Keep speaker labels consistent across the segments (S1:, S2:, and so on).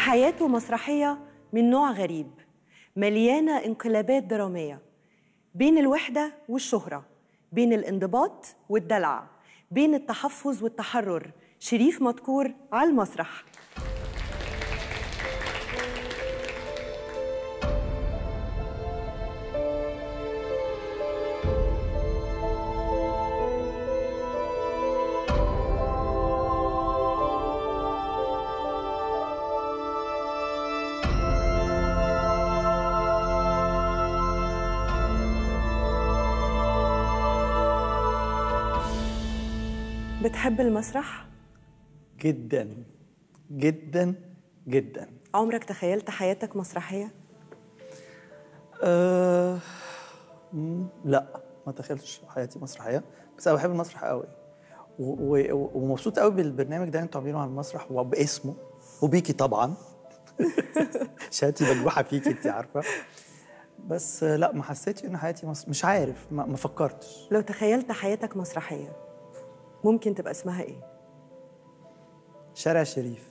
S1: حياته مسرحية من نوع غريب، مليانة انقلابات درامية، بين الوحدة والشهرة، بين الانضباط والدلع، بين التحفظ والتحرر. شريف مدكور على المسرح. بتحب المسرح؟
S2: جدا جدا جدا.
S1: عمرك تخيلت حياتك مسرحية؟
S2: لا، ما تخيلتش حياتي مسرحيه، بس انا بحب المسرح قوي ومبسوط قوي بالبرنامج ده انتوا عاملينه على المسرح وباسمه وبيكي طبعا. شهادتي مجروحه فيكي انت عارفه. بس لا، ما حسيتش ان حياتي مش عارف، ما فكرتش.
S1: لو تخيلت حياتك مسرحية ممكن تبقى اسمها ايه؟
S2: شارع شريف.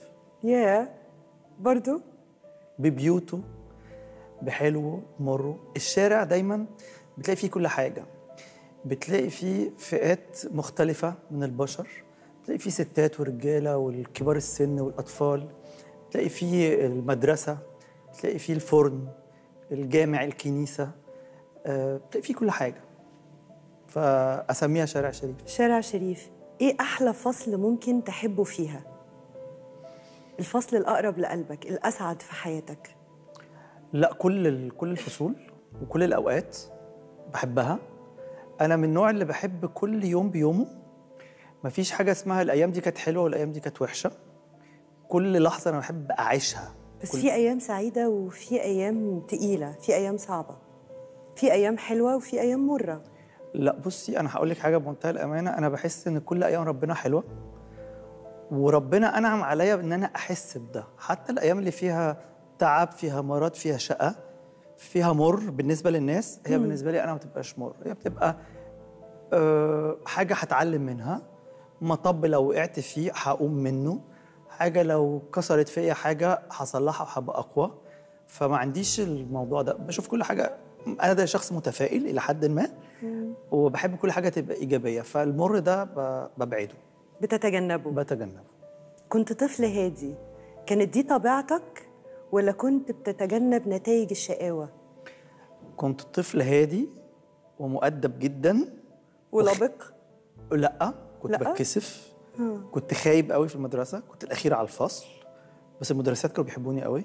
S1: برضو
S2: ببيوته، بحلوه مره. الشارع دايما بتلاقي فيه كل حاجه، بتلاقي فيه فئات مختلفه من البشر، بتلاقي فيه ستات ورجاله والكبار السن والاطفال، بتلاقي فيه المدرسه، بتلاقي فيه الفرن، الجامع، الكنيسه، بتلاقي فيه كل حاجه، فاسميها شارع شريف.
S1: شارع شريف. ايه احلى فصل ممكن تحبه فيها؟ الفصل الاقرب لقلبك، الاسعد في حياتك.
S2: لا، كل الفصول وكل الاوقات بحبها. انا من النوع اللي بحب كل يوم بيومه، مفيش حاجه اسمها الايام دي كانت حلوه والايام دي كانت وحشه. كل لحظه انا بحب اعيشها.
S1: بس في ايام سعيده وفي ايام تقيله، في ايام صعبه، في ايام حلوه وفي ايام مره.
S2: لا بصي، انا هقول لك حاجه بمنتهى الامانه، انا بحس ان كل ايام ربنا حلوه، وربنا انعم عليا بان انا احس بده. حتى الايام اللي فيها تعب، فيها مرض، فيها شقه، فيها مر بالنسبه للناس، هي بالنسبه لي انا ما بتبقاش مر، هي بتبقى حاجه هتعلم منها. مطب لو وقعت فيه هقوم منه، حاجه لو كسرت فيا حاجه هصلحها وهبقى اقوى. فما عنديش الموضوع ده، بشوف كل حاجه. انا ده شخص متفائل الى حد ما، وبحب كل حاجه تبقى ايجابيه، فالمر ده ببعده،
S1: بتتجنبه.
S2: بتجنبه.
S1: كنت طفل هادي، كانت دي طبيعتك ولا كنت بتتجنب نتائج الشقاوه؟
S2: كنت طفل هادي ومؤدب جدا.
S1: ولبق؟
S2: لا، كنت بتكسف. كنت خايب قوي في المدرسه، كنت الاخير على الفصل، بس المدرسات كانوا بيحبوني قوي.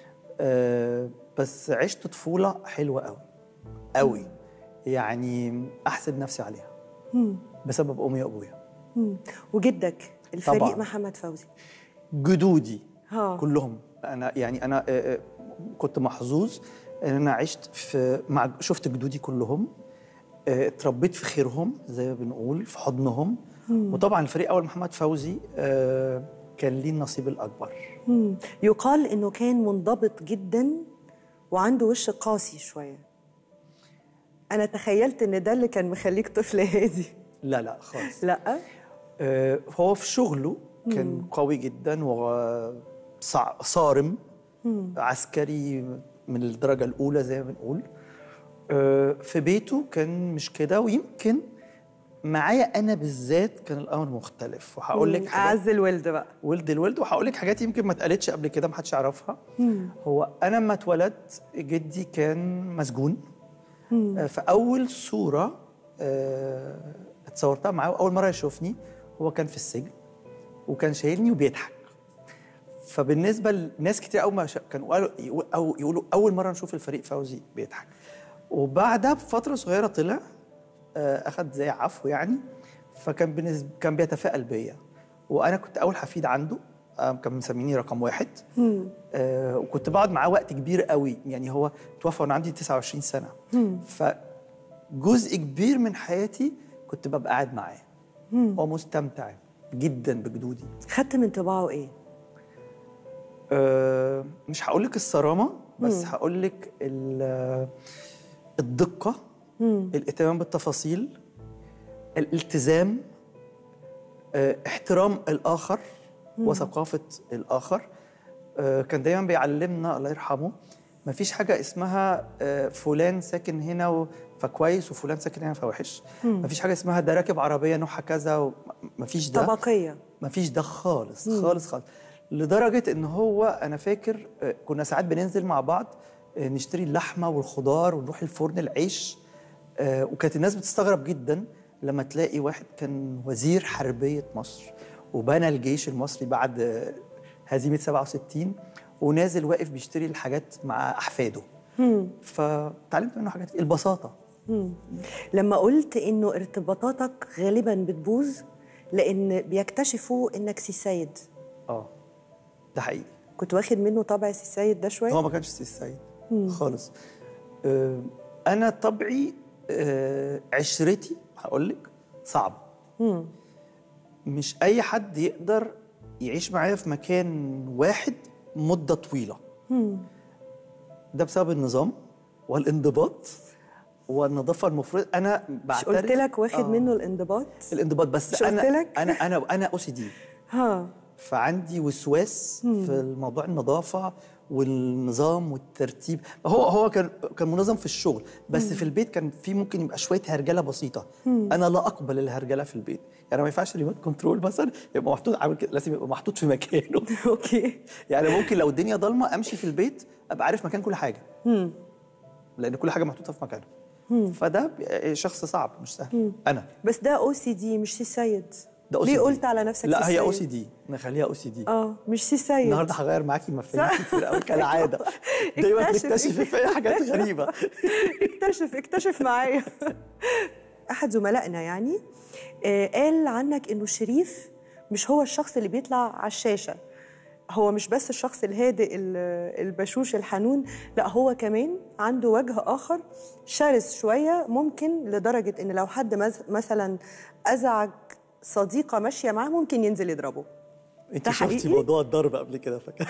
S2: بس عشت طفوله حلوه قوي قوي، يعني احسد نفسي عليها بسبب امي وابويا.
S1: وجدك الفريق
S2: طبعاً.
S1: محمد فوزي.
S2: جدودي كلهم. انا كنت محظوظ ان انا عشت شفت جدودي كلهم، اتربيت في خيرهم زي ما بنقول، في حضنهم. وطبعا الفريق اول محمد فوزي كان ليه النصيب الاكبر.
S1: يقال انه كان منضبط جدا وعنده وش قاسي شويه. انا تخيلت ان ده اللي كان مخليك طفل هادي.
S2: لا لا خالص.
S1: لا،
S2: هو في شغله كان قوي جدا وصارم، عسكري من الدرجه الاولى زي ما بنقول. في بيته كان مش كده، ويمكن معايا انا بالذات كان الامر مختلف. وهقول لك
S1: اعز الولد بقى،
S2: ولد الولد. وهقول لك حاجات يمكن ما اتقالتش قبل كده، ما حدش يعرفها. هو انا لما اتولدت جدي كان مسجون. فاول صوره اتصورتها معاه واول مره يشوفني هو كان في السجن، وكان شايلني وبيضحك. فبالنسبه لناس كتير قوي كانوا يقولوا اول مره نشوف الفريق فوزي بيضحك. وبعدها بفتره صغيره طلع اخذ زي عفو يعني، فكان كان بيتفائل بيا، وانا كنت اول حفيد عنده. كان مسميني رقم 1. وكنت بقعد معاه وقت كبير قوي، يعني هو توفى وانا عندي 29 سنه. فجزء كبير من حياتي كنت ببقى قاعد معاه ومستمتع جدا بجدودي.
S1: خدت من طباعه ايه؟
S2: مش هقول لك الصرامه، بس هقول لك الدقه، الاهتمام بالتفاصيل، الالتزام، احترام الآخر وثقافة الآخر. كان دايما بيعلمنا الله يرحمه مفيش حاجه اسمها فلان ساكن هنا فكويس وفلان ساكن هنا فوحش. مفيش حاجه اسمها ده راكب عربيه نوعها كذا مفيش ده
S1: طبقيه.
S2: مفيش ده خالص خالص خالص. لدرجه ان هو انا فاكر كنا ساعات بننزل مع بعض نشتري اللحمه والخضار ونروح الفرن العيش. وكانت الناس بتستغرب جدا لما تلاقي واحد كان وزير حربيه مصر وبنى الجيش المصري بعد هزيمه 67 ونازل واقف بيشتري الحاجات مع احفاده. فتعلمت منه حاجات البساطه.
S1: لما قلت انه ارتباطاتك غالبا بتبوظ لان بيكتشفوا انك سي سيد.
S2: ده حقيقي.
S1: كنت واخد منه طبع سي سيد ده شويه؟
S2: هو ما كانش سي سيد خالص. انا طبعي عشرتي هقول لك صعبه. مش اي حد يقدر يعيش معايا في مكان واحد مده طويله. ده بسبب النظام والانضباط والنظافه المفروض. انا بعترف.
S1: مش قلت لك واخد منه الانضباط
S2: بس
S1: مش
S2: انا
S1: قلت لك؟
S2: انا او سي دي. فعندي وسواس في الموضوع النظافه والنظام والترتيب. هو كان منظم في الشغل بس في البيت كان في ممكن يبقى شويه هرجله بسيطه. انا لا اقبل الهرجله في البيت. يعني ما ينفعش ريموت كنترول مثلا يبقى محطوط عامل كده، لازم يبقى محطوط في مكانه.
S1: اوكي.
S2: يعني ممكن لو الدنيا ضلمه امشي في البيت ابقى عارف مكان كل حاجه لان كل حاجه محطوطه في مكانها. فده شخص صعب مش سهل. انا
S1: بس ده او سي دي مش سي سيد.
S2: ده
S1: ليه قلت على نفسك
S2: لا
S1: سي
S2: هي
S1: سيد؟
S2: او سي دي، نخليها او سي دي.
S1: مش سي سيد.
S2: النهارده هغير معاكي مفاهيم كتير قوي كالعاده. دايما بتكتشفي فيا حاجات غريبه.
S1: اكتشف معايا. احد زملائنا يعني قال عنك انه شريف مش هو الشخص اللي بيطلع على الشاشه. هو مش بس الشخص الهادئ البشوش الحنون، لا هو كمان عنده وجه آخر شرس شوية، ممكن لدرجة إن لو حد مثلا أزعج صديقة ماشية معاه ممكن ينزل يضربه.
S2: انت شفتي موضوع الضرب قبل كده فاكره؟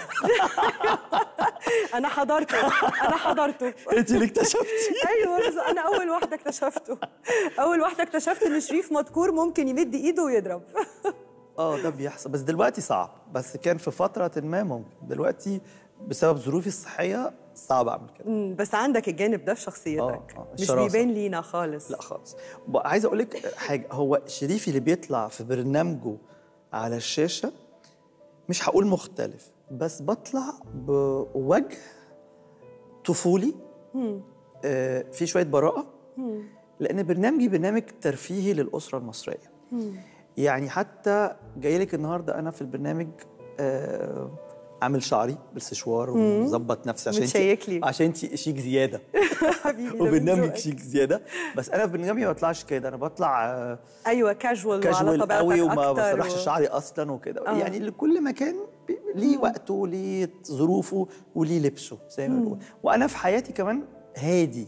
S1: أنا حضرته.
S2: انت اللي اكتشفتي.
S1: أيوه بس أنا أول واحدة اكتشفت إن شريف مذكور ممكن يمد إيده ويضرب.
S2: ده بيحصل بس دلوقتي صعب. بس كان في فترة ما ممكن. دلوقتي بسبب ظروفي الصحية صعب أعمل كده.
S1: بس عندك الجانب ده في شخصيتك. مش بيبان لينا خالص.
S2: لا خالص. عايز أقول لك حاجة، هو شريفي اللي بيطلع في برنامجه على الشاشة مش هقول مختلف بس بطلع بوجه طفولي في شوية براءة لأن برنامجي برنامج ترفيهي للأسرة المصرية. يعني حتى جاي لك النهارده انا في البرنامج عامل شعري بالسشوار ومظبط نفسي عشان انت شيك زياده.
S1: حبيبي
S2: وبرنامج شيك زياده. بس انا في برنامجي ما بطلعش كده. انا بطلع
S1: ايوه كاجوال وعلى طبيعتك
S2: قوي وما بسرحش شعري اصلا وكده. يعني لكل مكان ليه وقته ليه ظروفه وليه لبسه زي ما بنقول. وانا في حياتي كمان هادي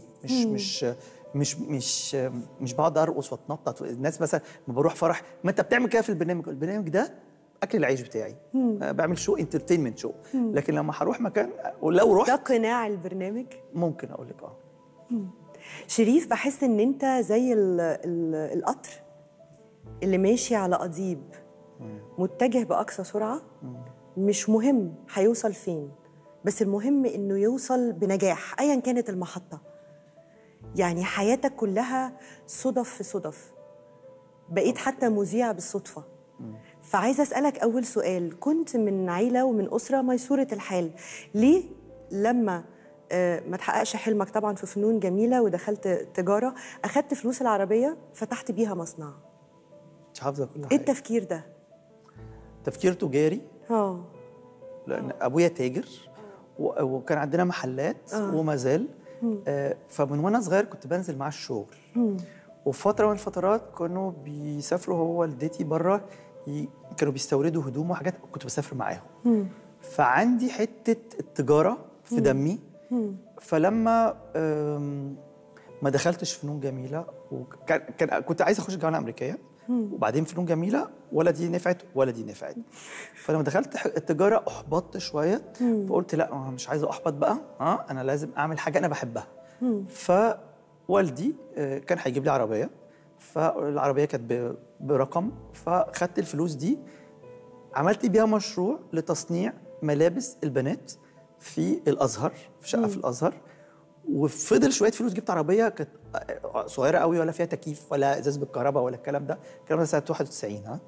S2: مش بقعد ارقص واتنطط. الناس مثلا لما بروح فرح ما انت بتعمل كده في البرنامج ده اكل العيش بتاعي. بعمل شو انترتينمنت شو. لكن لما هروح مكان ولو رحت
S1: ده قناع البرنامج
S2: ممكن اقول لك
S1: شريف بحس ان انت زي القطر اللي ماشي على قضيب متجه باقصى سرعه. مش مهم هيوصل فين بس المهم انه يوصل بنجاح ايا كانت المحطه. يعني حياتك كلها صدف في صدف. بقيت حتى مذيعة بالصدفة. فعايزة أسألك أول سؤال، كنت من عيلة ومن أسرة ميسورة الحال، ليه لما ما تحققش حلمك طبعا في فنون جميلة ودخلت تجارة أخدت فلوس العربية فتحت بيها مصنع؟
S2: مش حافظة كل حاجة.
S1: إيه التفكير ده؟
S2: تفكير تجاري. لأن أبويا تاجر وكان عندنا محلات وما زال. فمن وانا صغير كنت بنزل معاه الشغل. وفي فتره من الفترات كانوا بيسافروا هو والدتي بره كانوا بيستوردوا هدوم وحاجات كنت بسافر معاهم. فعندي حته التجاره في دمي. فلما ما دخلتش فنون جميله كنت عايز اخش الجامعه الامريكيه وبعدين فنون جميله ولا دي نفعت ولا دي نفعت. فلما دخلت التجاره احبطت شويه. فقلت لا مش عايز احبط بقى. انا لازم اعمل حاجه انا بحبها. فوالدي كان هيجيب لي عربيه. فالعربيه كانت برقم. فخدت الفلوس دي عملت بيها مشروع لتصنيع ملابس البنات في الازهر، في شقه في الازهر. وفضل شويه فلوس، جبت عربيه كانت صغيره قوي، ولا فيها تكييف ولا ازاز بالكهرباء ولا الكلام ده. الكلام ده سنه 91. ها.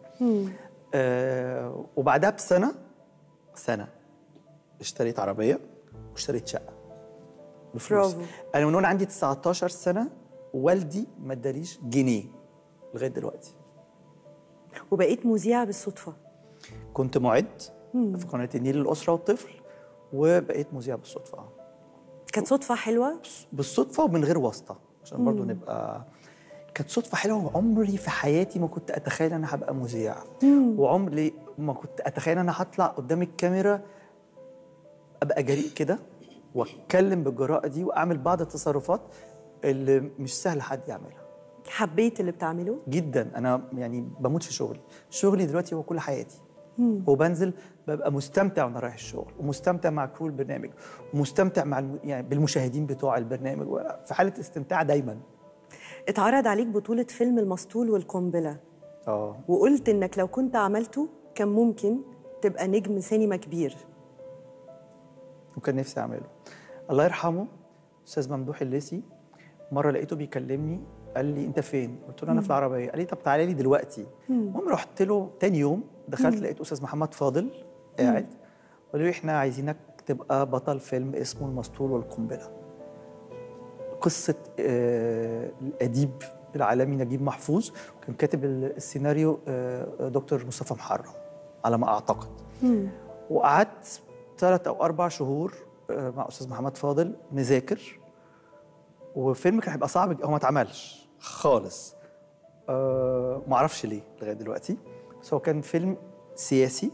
S2: وبعدها سنه اشتريت عربيه واشتريت شقه بفلوس.
S1: برافو.
S2: انا من وانا عندي 19 سنه والدي ما اداليش جنيه لغايه دلوقتي.
S1: وبقيت مذيعة بالصدفة.
S2: كنت معد في قناه النيل للاسره والطفل، وبقيت مذيع بالصدفه.
S1: كانت صدفة حلوة؟
S2: بالصدفه ومن غير واسطه، عشان برضو نبقى. كانت صدفه حلوه، وعمري في حياتي ما كنت اتخيل ان انا هبقى مذيع. وعمري ما كنت اتخيل ان انا هطلع قدام الكاميرا ابقى جريء كده واتكلم بالجراءه دي واعمل بعض التصرفات اللي مش سهل حد يعملها.
S1: حبيت اللي بتعمله؟
S2: جدا. انا يعني بموت في شغلي دلوقتي هو كل حياتي. وبنزل ببقى مستمتع وانا رايح الشغل، ومستمتع مع كرو البرنامج، ومستمتع مع يعني بالمشاهدين بتوع البرنامج، في حاله استمتاع دايما.
S1: اتعرض عليك بطولة فيلم المسطول والقنبلة. وقلت انك لو كنت عملته كان ممكن تبقى نجم سينما كبير.
S2: وكان نفسي اعمله. الله يرحمه استاذ ممدوح الليثي، مره لقيته بيكلمني قال لي انت فين؟ قلت له انا في العربيه. قال لي طب تعالى لي دلوقتي. المهم رحت له تاني يوم، دخلت لقيت استاذ محمد فاضل قاعد، قال لي احنا عايزينك تبقى بطل فيلم اسمه المسطول والقنبله. قصه الاديب العالمي نجيب محفوظ، وكان كاتب السيناريو دكتور مصطفى محرم على ما اعتقد. وقعدت 3 أو 4 شهور مع استاذ محمد فاضل نذاكر، وفيلم كان هيبقى صعب. هو ما اتعملش خالص، ما اعرفش ليه لغايه دلوقتي، بس هو كان فيلم سياسي،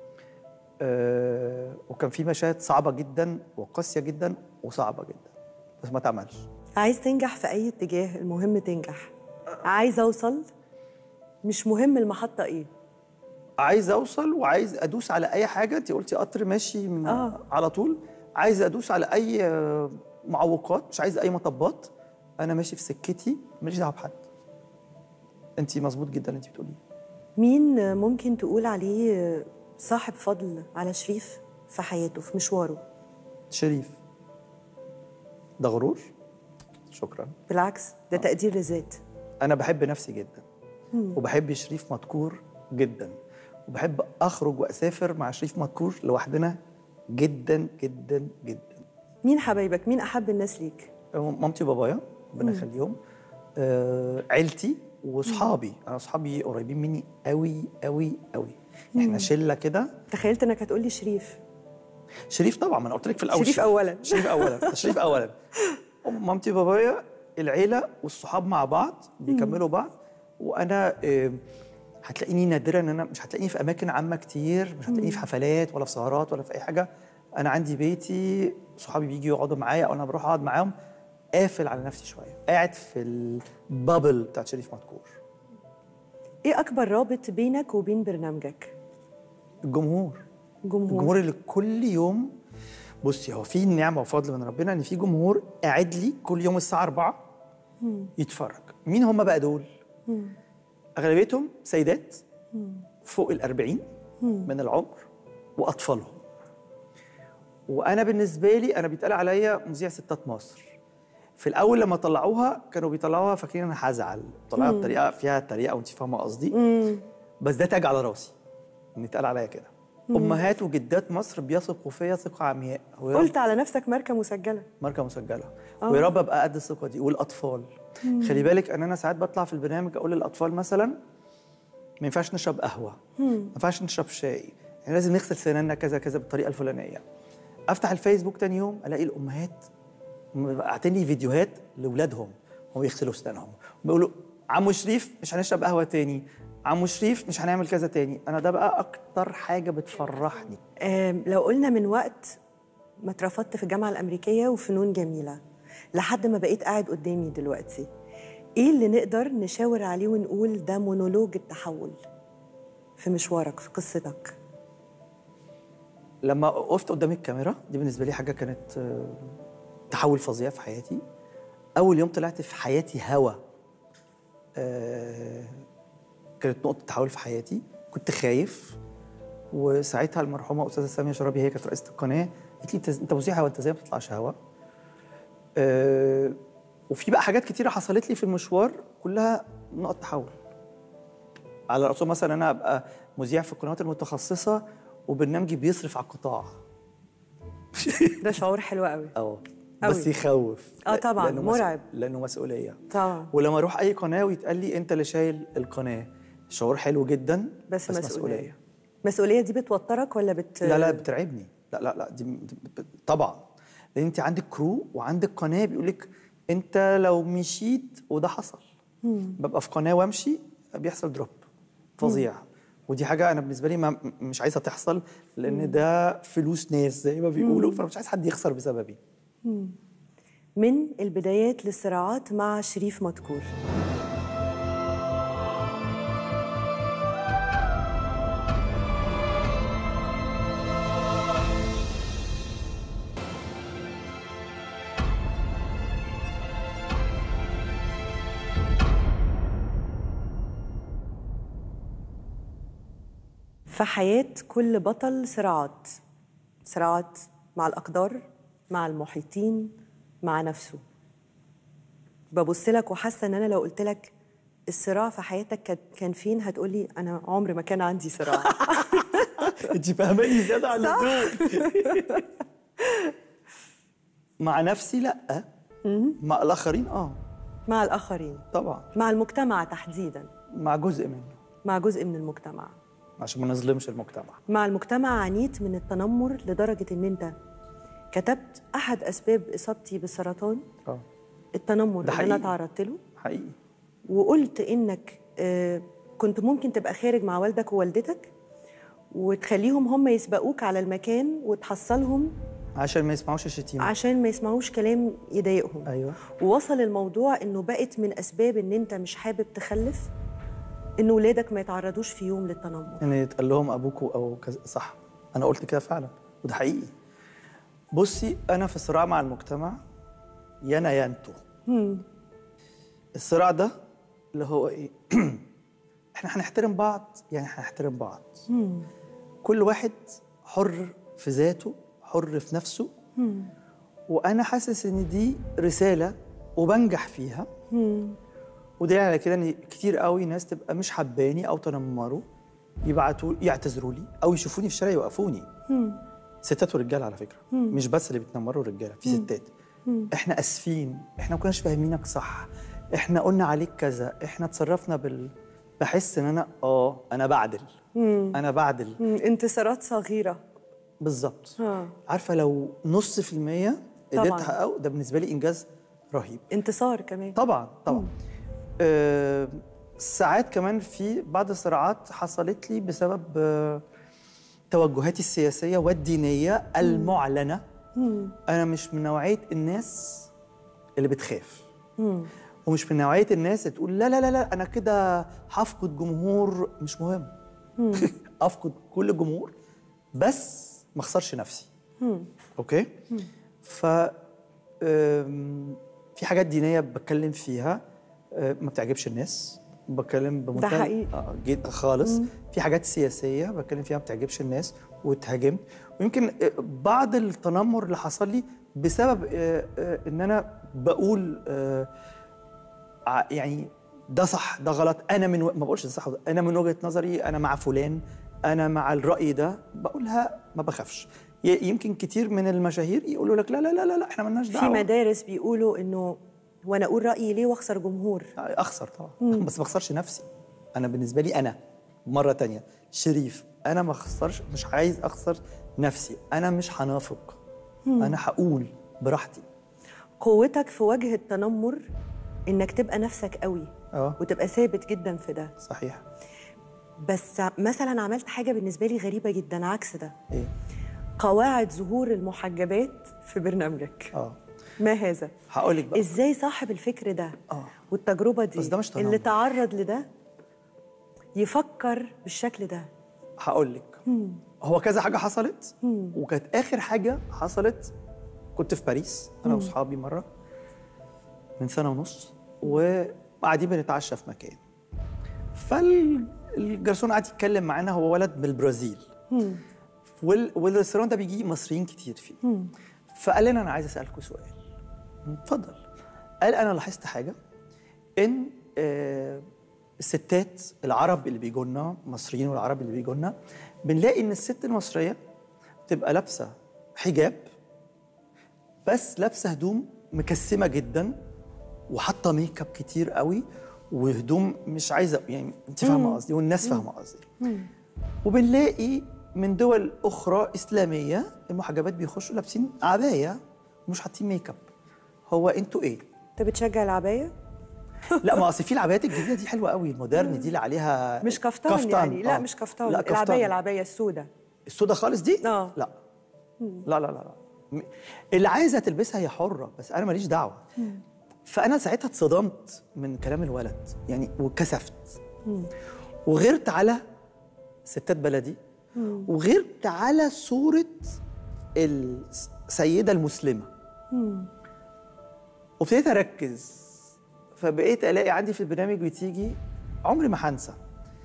S2: وكان فيه مشاهد صعبه جدا وقاسيه جدا وصعبه جدا، بس ما اتعملش.
S1: عايز تنجح في اي اتجاه، المهم تنجح. عايز اوصل، مش مهم المحطه ايه.
S2: عايز اوصل وعايز ادوس على اي حاجه. انت قلتي قطر ماشي على طول، عايز ادوس على اي معوقات، مش عايز اي مطبات. انا ماشي في سكتي، ماليش دعوه بحد. انت مظبوط جدا اللي انت بتقوليه.
S1: مين ممكن تقول عليه صاحب فضل على شريف في حياته، في مشواره؟
S2: شريف ده غرور؟ شكرا.
S1: بالعكس، ده تقدير للذات.
S2: انا بحب نفسي جدا، وبحب شريف مدكور جدا، وبحب اخرج واسافر مع شريف مدكور لوحدنا جدا جدا جدا.
S1: مين حبايبك؟ مين احب الناس ليك؟
S2: مامتي وبابايا ربنا يخليهم، عيلتي وصحابي. انا صحابي قريبين مني قوي قوي قوي. احنا شله كده.
S1: تخيلت انك هتقولي شريف.
S2: شريف طبعا، ما انا قلت لك في الاول
S1: شريف اولا.
S2: شريف اولا. شريف اولا. مامتي وبابايا، العيله والصحاب مع بعض بيكملوا بعض. وانا هتلاقيني نادرا ان انا مش هتلاقيني في اماكن عامه كتير، مش هتلاقيني في حفلات ولا في سهرات ولا في اي حاجه. انا عندي بيتي، صحابي بيجوا يقعدوا معايا او انا بروح اقعد معاهم، قافل على نفسي شويه، قاعد في البابل بتاعت شريف مدكور.
S1: ايه اكبر رابط بينك وبين برنامجك؟
S2: الجمهور اللي كل يوم. بصي، هو في نعمه وفضل من ربنا ان في جمهور قاعد لي كل يوم الساعه 4 يتفرج. مين هم بقى دول؟ اغلبيتهم سيدات فوق ال40 من العمر واطفالهم. وانا بالنسبه لي انا بيتقال عليا مذيع ستات مصر. في الاول لما طلعوها كانوا بيطلعوها فاكرين انا هزعل، طلعوها بطريقه فيها تريقه وانت فاهمه قصدي. بس ده تاج على راسي ان يتقال عليا كده. امهات وجدات مصر بيثقوا فيا ثقه عمياء.
S1: قلت على نفسك ماركه مسجله.
S2: ماركه مسجله. ويا رب ابقى قد الثقه دي. والاطفال، خلي بالك ان انا ساعات بطلع في البرنامج اقول للاطفال مثلا ما ينفعش نشرب قهوه، ما ينفعش نشرب شاي، يعني لازم نغسل سناننا كذا كذا بالطريقه الفلانيه. افتح الفيسبوك تاني يوم الاقي الامهات باعتين لي فيديوهات لاولادهم وهم بيغسلوا اسنانهم، بيقولوا عمو شريف مش هنشرب قهوه تاني، عمو شريف مش هنعمل كذا تاني. انا ده بقى اكتر حاجه بتفرحني.
S1: لو قلنا من وقت ما اترفضت في الجامعه الامريكيه وفنون جميله لحد ما بقيت قاعد قدامي دلوقتي، ايه اللي نقدر نشاور عليه ونقول ده مونولوج التحول في مشوارك في قصتك؟
S2: لما وقفت قدام الكاميرا دي بالنسبه لي حاجه كانت تحول فظيع في حياتي. اول يوم طلعت في حياتي هوا كانت نقطه تحول في حياتي. كنت خايف وساعتها المرحومه استاذه ساميه شرابي هي كانت رئيسه القناه، قالت لي انت مذيعه وانت ازاي ما بتطلعش هوا. وفي بقى حاجات كتيره حصلت لي في المشوار كلها نقط تحول. على رأسهم مثلا انا ابقى مذيع في القنوات المتخصصه وبرنامجي بيصرف على القطاع.
S1: ده شعور حلو قوي.
S2: بس يخوف.
S1: طبعا مرعب.
S2: لانه مسؤوليه
S1: طبعا.
S2: ولما اروح اي قناه ويتقال لي انت اللي شايل القناه، شعور حلو جدا.
S1: بس مسؤوليه. المسؤوليه دي بتوترك ولا
S2: لا بترعبني. لا دي طبعا، لان انت عندك كرو وعندك قناه بيقول لك انت لو مشيت، وده حصل. ببقى في قناه وامشي بيحصل دروب فظيع. ودي حاجه انا بالنسبه لي مش عايزه تحصل، لان ده فلوس ناس زي ما بيقولوا، فانا مش عايز حد يخسر بسببي.
S1: من البدايات للصراعات مع شريف مدكور. في حياة كل بطل صراعات، صراعات مع الأقدار، مع المحيطين، مع نفسه. ببص لك وحاسة إن أنا لو قلت لك الصراع في حياتك كان فين، هتقولي أنا عمري ما كان عندي صراع.
S2: أنت فاهماني زيادة عن اللزوم. مع نفسي لأ، مع الآخرين
S1: مع الآخرين
S2: طبعا،
S1: مع المجتمع تحديدا،
S2: مع جزء منه،
S1: مع جزء من المجتمع،
S2: عشان ما نظلمش المجتمع.
S1: مع المجتمع عانيت من التنمر لدرجة إن أنت كتبت أحد أسباب إصابتي بالسرطان التنمر اللي أنا تعرضت له
S2: حقيقي.
S1: وقلت إنك كنت ممكن تبقى خارج مع والدك ووالدتك وتخليهم هم يسبقوك على المكان وتحصلهم
S2: عشان ما يسمعوش الشتيمة،
S1: عشان ما يسمعوش كلام يضايقهم.
S2: أيوة.
S1: ووصل الموضوع إنه بقت من أسباب إن أنت مش حابب تخلف إن ولادك ما يتعرضوش في يوم للتنمر،
S2: إن يتقال لهم أبوكوا أو كذا. صح، أنا قلت كده فعلا وده حقيقي. بصي، أنا في صراع مع المجتمع، يا أنتوا. الصراع ده اللي هو إيه؟ إحنا هنحترم بعض، يعني هنحترم بعض. كل واحد حر في ذاته، حر في نفسه. وأنا حاسس إن دي رسالة وبنجح فيها. ودليل على كده إن كتير قوي ناس تبقى مش حباني أو تنمروا، يبعتوا يعتذروا لي أو يشوفوني في الشارع يوقفوني. ستات ورجاله على فكره، مش بس اللي بيتنمروا الرجاله، في ستات. احنا اسفين، احنا ما كناش فاهمينك صح، احنا قلنا عليك كذا، احنا اتصرفنا بحس ان انا بعدل. انا بعدل.
S1: انتصارات صغيره
S2: بالظبط. عارفه لو نص في المية قدرت احققه، ده بالنسبه لي انجاز رهيب،
S1: انتصار كمان.
S2: طبعا. ساعات كمان في بعض الصراعات حصلت لي بسبب توجهاتي السياسية والدينية المعلنة. أنا مش من نوعية الناس اللي بتخاف، ومش من نوعية الناس اللي تقول لا لا لا لا أنا كده هفقد جمهور. مش مهم. أفقد كل الجمهور بس ما أخسرش نفسي. أوكي؟ في حاجات دينية بتكلم فيها ما بتعجبش الناس، بتكلم بمنتهى
S1: ده حقيقي
S2: جدا خالص. في حاجات سياسيه بتكلم فيها ما بتعجبش الناس واتهاجمت، ويمكن بعض التنمر اللي حصل لي بسبب ان انا بقول يعني ده صح ده غلط. انا ما بقولش ده صح، انا من وجهه نظري انا مع فلان، انا مع الراي ده، بقولها ما بخافش. يمكن كتير من المشاهير يقولوا لك لا لا لا لا احنا مالناش دعوه.
S1: في مدارس بيقولوا انه وانا اقول رايي ليه واخسر جمهور؟
S2: اخسر طبعا. بس ما اخسرش نفسي. انا بالنسبه لي انا مره تانية شريف، انا ما اخسرش، مش عايز اخسر نفسي. انا مش هنافق، انا هقول براحتي.
S1: قوتك في وجه التنمر انك تبقى نفسك قوي وتبقى ثابت جدا في ده.
S2: صحيح.
S1: بس مثلا عملت حاجه بالنسبه لي غريبه جدا عكس ده.
S2: ايه؟
S1: قواعد ظهور المحجبات في برنامجك. ما هذا؟
S2: هقول لك بقى
S1: ازاي صاحب الفكر ده والتجربه دي
S2: بس ده مش تنمر،
S1: اللي تعرض لده يفكر بالشكل ده؟
S2: هقول لك. هو كذا حاجه حصلت، وكانت اخر حاجه حصلت كنت في باريس انا واصحابي مره من سنه ونص، وقاعدين بنتعشى في مكان، فالجرسون قعد يتكلم معانا، هو ولد من البرازيل والريستوران ده بيجي مصريين كتير فيه. فقال لنا انا عايز اسالكم سؤال. اتفضل. قال انا لاحظت حاجه، ان الستات العرب اللي بيجوا لنا، المصريين والعرب اللي بيجوا لنا، بنلاقي ان الست المصريه بتبقى لابسه حجاب، بس لابسه هدوم مكسمه جدا وحاطه ميك اب كتير قوي، وهدوم مش عايزه، يعني انت فاهمه قصدي والناس فاهمه قصدي. وبنلاقي من دول اخرى اسلاميه المحجبات بيخشوا لابسين عبايه ومش حاطين ميك اب. هو انتوا ايه؟
S1: انت بتشجع العبايه؟
S2: لا، ما اصل في العبايات الجديده دي حلوه قوي، المودرن دي اللي عليها
S1: مش كفتان يعني. لا مش كفتان،
S2: لا كفتان.
S1: العبايه السوداء.
S2: السوداء خالص دي؟
S1: لا
S2: لا لا لا لا. اللي عايزه تلبسها هي حره، بس انا ماليش دعوه. فانا ساعتها اتصدمت من كلام الولد يعني، وكسفت وغيرت على ستات بلدي، وغيرت على صوره السيده المسلمه، وابتديت اركز. فبقيت الاقي عندي في البرنامج بتيجي، عمري ما هنسى،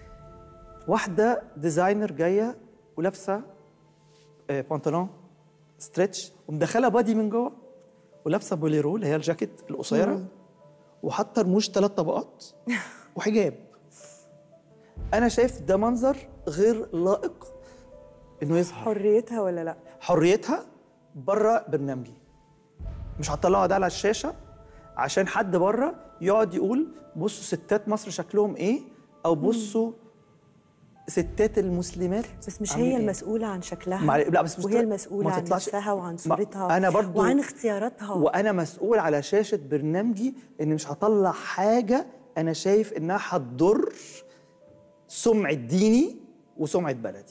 S2: واحده ديزاينر جايه ولابسه بنطلون ستريتش ومدخله بادي من جوه، ولابسه بوليرو اللي هي الجاكيت القصيره، وحاطه رموش 3 طبقات وحجاب. انا شايف ده منظر غير لائق انه يظهر.
S1: حريتها ولا لا؟
S2: حريتها بره برنامجي. مش هطلعها ده على الشاشه عشان حد بره يقعد يقول بصوا ستات مصر شكلهم ايه، او بصوا ستات المسلمات.
S1: بس مش هي المسؤولة عن شكلها.
S2: لا بس
S1: وهي المسؤولة عن نفسها وعن صورتها
S2: أنا برضو
S1: وعن اختياراتها.
S2: وأنا مسؤول على شاشة برنامجي إن مش هطلع حاجة أنا شايف إنها هتضر سمعة ديني وسمعة بلدي.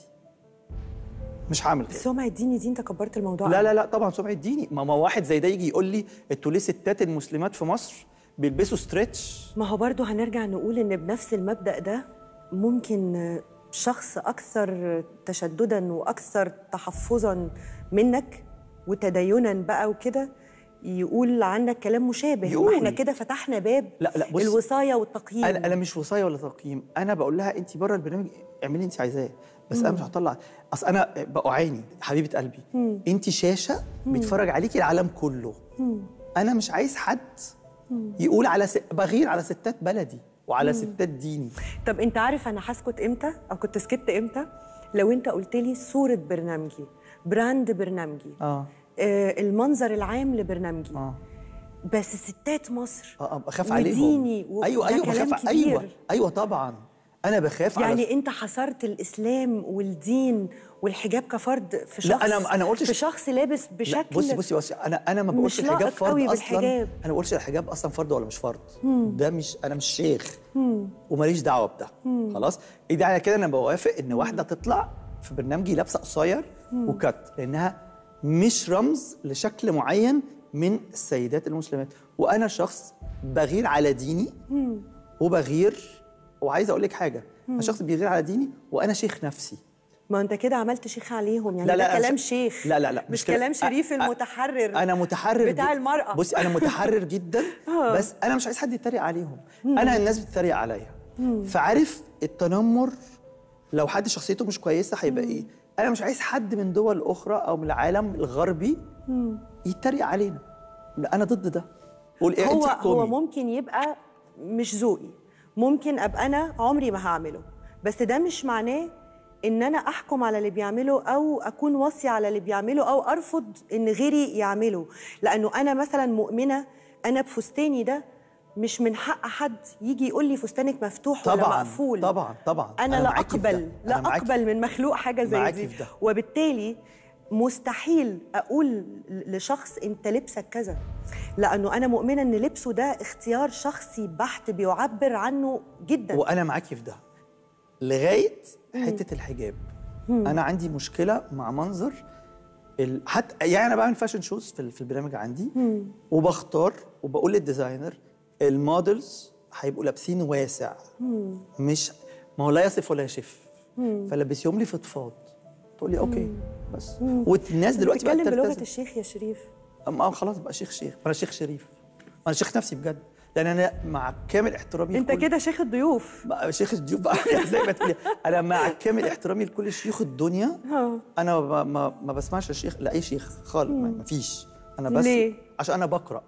S2: مش هعمل كده.
S1: سمعة ديني دي أنت كبرت الموضوع.
S2: لا لا لا طبعا سمعة ديني. ما واحد زي ده يجي يقول لي انتوا ليه ستات المسلمات في مصر بيلبسوا ستريتش؟
S1: ما هو برضو هنرجع نقول إن بنفس المبدأ ده ممكن شخص أكثر تشدداً وأكثر تحفظاً منك وتديناً بقى وكده يقول عنك كلام مشابه. واحنا كده فتحنا باب
S2: لا بص،
S1: الوصاية والتقييم.
S2: أنا مش وصاية ولا تقييم، أنا بقول لها أنت بره البرنامج اعملي اللي أنت عايزاه، بس أنا مش هطلع. أصل أنا بعاني حبيبة قلبي. أنت شاشة بيتفرج عليكي العالم كله. أنا مش عايز حد يقول على بغير على ستات بلدي وعلى ستات ديني.
S1: طب انت عارف انا هسكت امتى او كنت سكت امتى؟ لو انت قلت لي صورة برنامجي، براند برنامجي، المنظر العام لبرنامجي، بس ستات مصر
S2: بخاف عليهم
S1: وديني
S2: ايوه بخاف. ايوه طبعا انا بخاف
S1: يعني انت حصرت الاسلام والدين والحجاب كفرد في شخص.
S2: لا انا قلتش
S1: في شخص لابس بشكل
S2: بصي انا ما بقولش الحجاب فرض اصلا. انا ما بقولش الحجاب اصلا فرض ولا مش فرض. ده مش، انا مش شيخ وماليش دعوه بده. خلاص ايه ده؟ على كده انا بوافق ان واحده تطلع في برنامجي لابسه قصير وكت، لانها مش رمز لشكل معين من السيدات المسلمات. وانا شخص بغير على ديني وبغير، وعايزه اقول لك حاجه، انا شخص بيغير على ديني وانا شيخ نفسي.
S1: ما انت كده عملت شيخ عليهم يعني.
S2: لا
S1: ده كلام شيخ.
S2: لا
S1: مش كلام شريف المتحرر.
S2: انا متحرر
S1: بتاع المرأة.
S2: بصي انا متحرر جدا بس انا مش عايز حد يتريق عليهم. انا الناس بتتريق عليا. فعارف التنمر لو حد شخصيته مش كويسه هيبقى ايه؟ انا مش عايز حد من دول اخرى او من العالم الغربي يتريق علينا. لا انا ضد ده.
S1: هو ممكن يبقى مش ذوقي، ممكن ابقى انا عمري ما هعمله، بس ده مش معناه ان انا احكم على اللي بيعمله او اكون واصيه على اللي بيعمله او ارفض ان غيري يعمله. لانه انا مثلا مؤمنه انا بفستاني ده مش من حق حد يجي يقول لي فستانك مفتوح
S2: طبعًا
S1: ولا مقفول.
S2: طبعا
S1: انا لا اقبل من مخلوق حاجه زي دي. وبالتالي مستحيل اقول لشخص انت لبسك كذا، لانه انا مؤمنه ان لبسه ده اختيار شخصي بحت بيعبر عنه جدا.
S2: وانا معاكي في ده لغايه حته الحجاب. انا عندي مشكله مع منظر حتى يعني انا بعمل فاشن شوز في البرنامج عندي وبختار وبقول للديزاينر المودلز هيبقوا لابسين واسع، مش ما هو لا يصف ولا يشف، فلبسيهم لي فضفاض. تقول لي اوكي بس. والناس دلوقتي بقت
S1: بتتكلم بلغه الشيخ يا شريف.
S2: خلاص بقى شيخ. انا شيخ شريف، انا شيخ نفسي بجد. لان انا مع كامل احترامي
S1: انت كده شيخ الضيوف.
S2: شيخ الضيوف بقى زي ما تقولي. انا مع كامل احترامي لكل شيوخ الدنيا، انا ما بسمعش الشيخ لاي شيخ خالص، ما فيش. انا بس
S1: ليه؟
S2: عشان انا بقرا.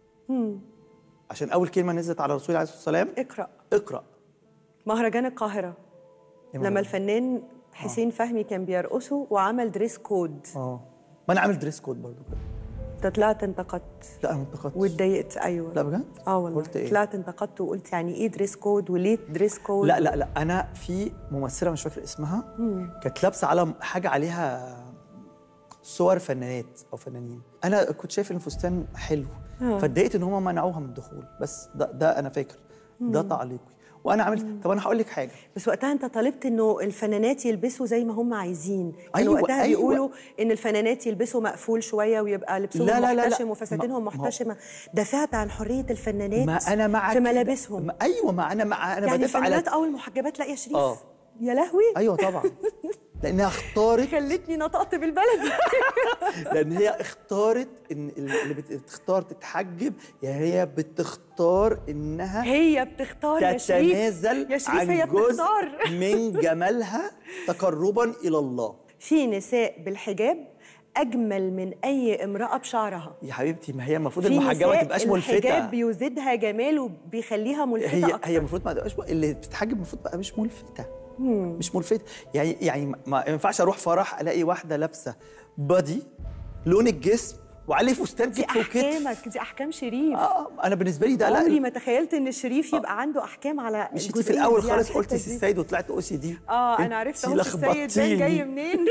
S2: عشان اول كلمه نزلت على الرسول عليه الصلاه والسلام اقرا.
S1: مهرجان القاهره لما الفنان حسين فهمي كان بيرقصه وعمل دريس كود.
S2: ما انا عامل دريس كود برضه كده.
S1: انت طلعت انتقدت؟
S2: لا ما انتقدتش
S1: واتضايقت. ايوه.
S2: لا بجد؟
S1: والله
S2: قلت ايه؟
S1: طلعت انتقدت وقلت يعني ايه دريس كود وليه دريس كود؟
S2: لا انا في ممثله مش فاكر اسمها كانت لابسه على حاجه عليها صور فنانات او فنانين، انا كنت شايف ان الفستان حلو فاتضايقت ان هم منعوها من الدخول، بس ده انا فاكر ده تعليقي. وانا عملت طب انا هقول لك حاجه،
S1: بس وقتها انت طالبت انه الفنانات يلبسوا زي ما هم عايزين.
S2: أيوة
S1: وقتها بيقولوا ان الفنانات يلبسوا مقفول شويه ويبقى لبسهم محتشم وفساتينهم محتشمه. دافعت عن حريه الفنانات
S2: ما أنا مع
S1: في ملابسهم.
S2: ايوه ما انا
S1: يعني
S2: بدافع على
S1: الفنانات او المحجبات. لا يا شريف يا لهوي.
S2: ايوه طبعا لانها اختارت
S1: خلتني نطقت بالبلد.
S2: لان هي اختارت ان اللي بتختار تتحجب، يعني هي بتختار انها
S1: بتختار يا شريف.
S2: تتنازل عن
S1: هي
S2: جزء
S1: بتختار
S2: من جمالها تقربا الى الله.
S1: في نساء بالحجاب اجمل من اي امراه بشعرها
S2: يا حبيبتي، ما هي المفروض المحجبه ما تبقاش ملفته.
S1: الحجاب بيزيدها جمال وبيخليها ملفته اكتر.
S2: هي المفروض ما تبقاش، اللي بتتحجب المفروض بقى مش ملفته. مش ملفته، يعني ما ينفعش اروح فرح الاقي واحده لابسه بادي لون الجسم وعليه فستان كتف وكتف.
S1: دي احكامك، دي احكام شريف.
S2: انا بالنسبه لي ده لا،
S1: عمري ما تخيلت ان الشريف يبقى عنده احكام على
S2: مش انت في الاول خالص قلتي سي السيد وطلعت اوسي دي.
S1: انا عرفت اهو السيد ده جاي منين.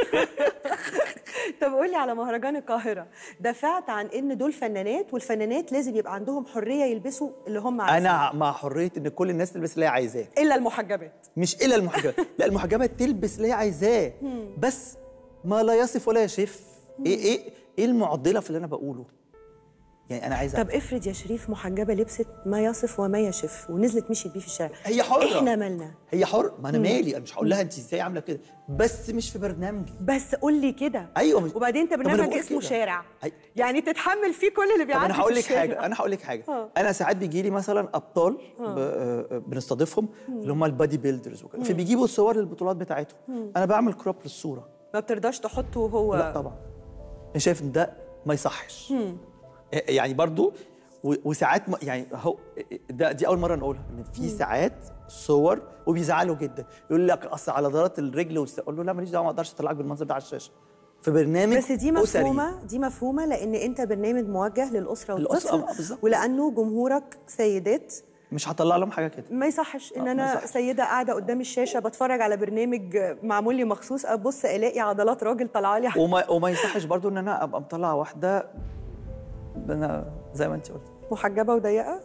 S1: طب قولي على مهرجان القاهره، دافعت عن ان دول فنانات والفنانات لازم يبقى عندهم حريه يلبسوا اللي هم عايزينه.
S2: انا مع حريه ان كل الناس تلبس اللي هي عايزاه
S1: الا المحجبات.
S2: مش الا المحجبات. لا المحجبات تلبس اللي هي عايزاه، بس ما لا يصف ولا يشف. ايه المعضله في اللي انا بقوله؟ يعني انا عايزه.
S1: طب افرض يا شريف محجبه لبست ما يصف وما يشف ونزلت مشيت بيه في الشارع،
S2: هي حره.
S1: احنا مالنا؟
S2: هي حر، ما انا مالي، انا مش هقول لها انت ازاي عامله كده، بس مش في برنامجي.
S1: بس قول لي كده.
S2: ايوه مش...
S1: وبعدين انت برنامج اسمه شارع، يعني تتحمل فيه كل اللي بيعدي.
S2: انا هقول لك حاجه انا ساعات بيجي لي مثلا ابطال بنستضيفهم اللي هم البادي بيلدرز وكده، فبيجيبوا صور للبطولات بتاعتهم. انا بعمل كروب للصوره.
S1: ما بترضاش تحطه هو؟
S2: لا طبعا، انا شايف ان ده ما يصحش. يعني برضو وساعات يعني هو دي اول مره نقولها ان في ساعات صور وبيزعلوا جدا، يقول لك اصل على عضلات الرجل اقول له لا ماليش دعوه، ما اقدرش اطلعك بالمنظر ده على الشاشه في برنامج.
S1: بس دي مفهومه دي مفهومه لان انت برنامج موجه للاسره والطفل، ولانه جمهورك سيدات
S2: مش هطلع لهم حاجه كده.
S1: ما يصحش ان انا سيده قاعده قدام الشاشه بتفرج على برنامج معمول لي مخصوص ابص الاقي عضلات راجل طالعه لي.
S2: وما يصحش برضو ان انا ابقى مطلع واحده انا زي ما انت قلت
S1: محجبه وضيقه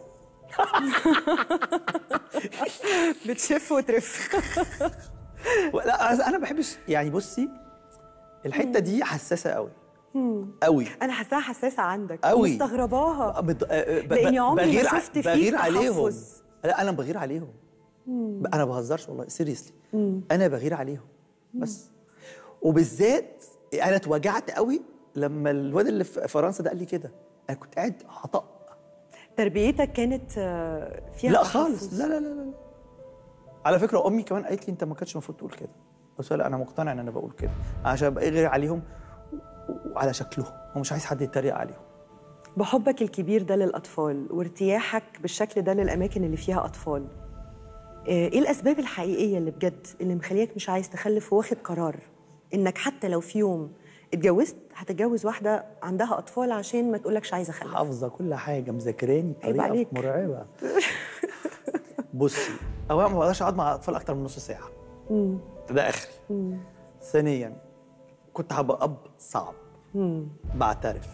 S1: بتشف وترف.
S2: لا انا ما بحبش، يعني بصي الحته دي حساسه قوي قوي.
S1: انا حاساها حساسه عندك
S2: قوي،
S1: مستغرباها لاني عمري ما شفت فيك
S2: بغير عليهم.
S1: تحفظ.
S2: لا انا بغير عليهم. انا ما بهزرش والله، سيريسلي انا بغير عليهم بس. وبالذات انا اتوجعت قوي لما الواد اللي في فرنسا ده قال لي كده، انا كنت قاعد هطق.
S1: تربيتك كانت فيها
S2: لا
S1: تحفظ؟
S2: خالص، لا على فكره امي كمان قالت لي انت ما كانش المفروض تقول كده، بس لا انا مقتنع ان انا بقول كده عشان ابقى غير عليهم وعلى شكلهم ومش عايز حد يتريق عليهم.
S1: بحبك الكبير ده للاطفال وارتياحك بالشكل ده للاماكن اللي فيها اطفال، ايه الاسباب الحقيقيه اللي بجد اللي مخليك مش عايز تخلف واخد قرار انك حتى لو في يوم اتجوزت هتتجوز واحده عندها اطفال عشان ما تقولكش عايزه اخلف؟
S2: حافظه كل حاجه، مذاكراني بطريقه مرعبه. بصي، اولا ما بقدرش اقعد مع اطفال اكتر من نص ساعه. ده اخري. ثانيا كنت هبقى اب صعب. بعترف.